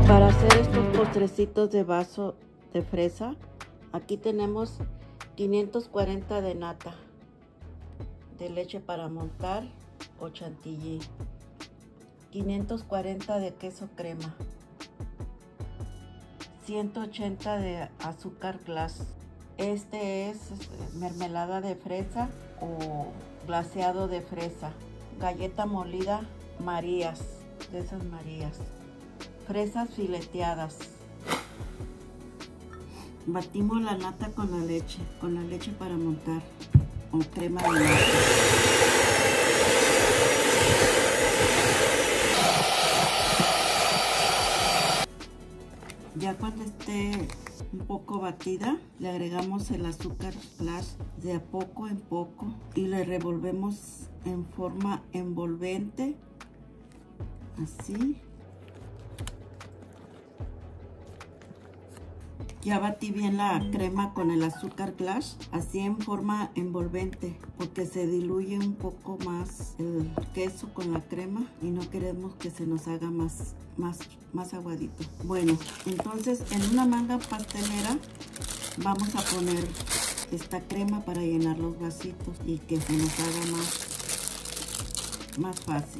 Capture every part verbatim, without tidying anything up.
Para hacer estos postrecitos de vaso de fresa, aquí tenemos quinientos cuarenta de nata, de leche para montar o chantilly, quinientos cuarenta de queso crema, ciento ochenta de azúcar glass. Este es mermelada de fresa o glaseado de fresa, galleta molida Marías, de esas Marías, fresas fileteadas. Batimos la nata con la leche, con la leche para montar o crema de nata. Ya cuando esté un poco batida, le agregamos el azúcar glass de a poco en poco y le revolvemos en forma envolvente, así. Ya batí bien la crema con el azúcar glass, así en forma envolvente, porque se diluye un poco más el queso con la crema y no queremos que se nos haga más, más, más aguadito. Bueno, entonces en una manga pastelera vamos a poner esta crema para llenar los vasitos y que se nos haga más, más fácil.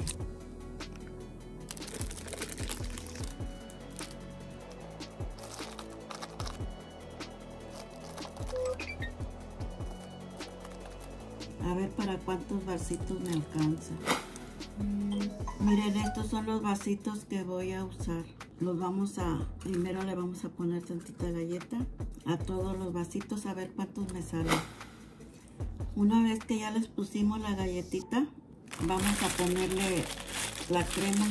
A ver para cuántos vasitos me alcanza. Mm, miren, estos son los vasitos que voy a usar. Los vamos a, primero le vamos a poner tantita galleta a todos los vasitos, a ver cuántos me salen. Una vez que ya les pusimos la galletita, vamos a ponerle la crema.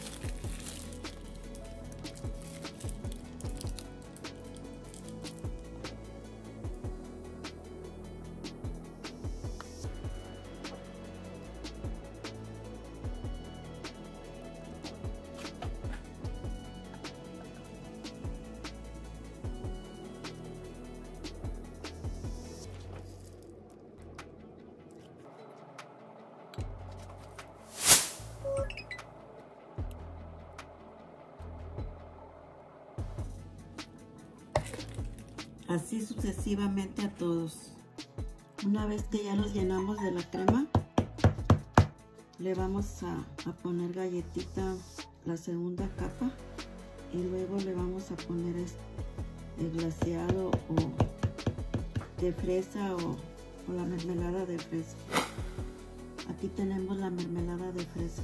Así sucesivamente a todos. Una vez que ya los llenamos de la crema, le vamos a, a poner galletita, la segunda capa, y luego le vamos a poner este, el glaseado o de fresa o, o la mermelada de fresa. Aquí tenemos la mermelada de fresa.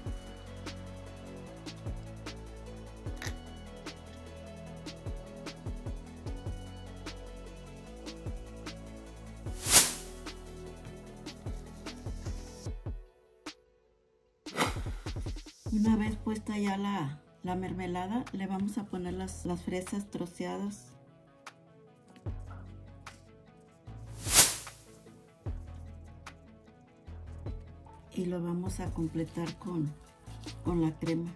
Una vez puesta ya la, la mermelada, le vamos a poner las, las fresas troceadas. Y lo vamos a completar con, con la crema.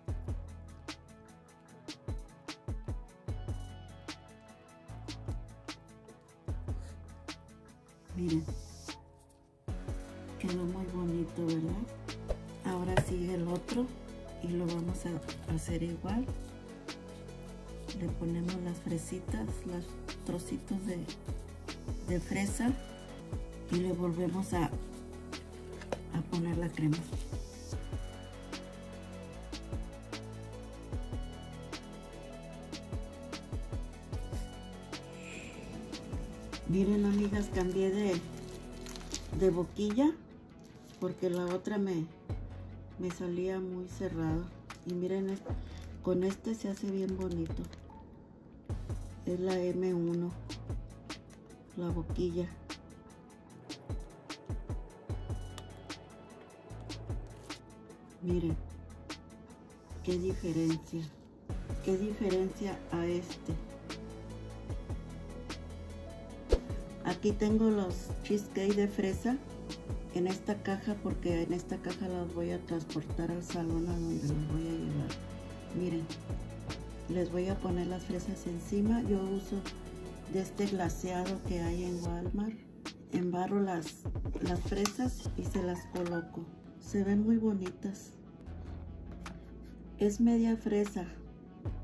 Miren, quedó muy bonito, ¿verdad? Ahora sigue el otro y lo vamos a hacer igual. Le ponemos las fresitas, los trocitos de, de fresa y le volvemos a, a poner la crema. Miren, amigas, cambié de, de boquilla porque la otra me me salía muy cerrado, y miren, con este se hace bien bonito. Es la eme uno, la boquilla. Miren qué diferencia, qué diferencia a este. Aquí tengo los cheesecake de fresa en esta caja, porque en esta caja las voy a transportar al salón a donde los voy a llevar. Miren, les voy a poner las fresas encima. Yo uso de este glaseado que hay en Walmart. Embarro las, las fresas y se las coloco. Se ven muy bonitas. Es media fresa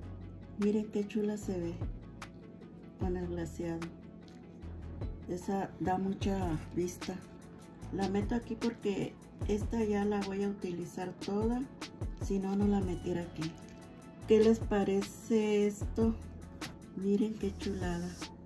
Miren qué chula se ve con el glaseado. Esa da mucha vista. La meto aquí porque esta ya la voy a utilizar toda, si no, no la metiera aquí. ¿Qué les parece esto? Miren qué chulada.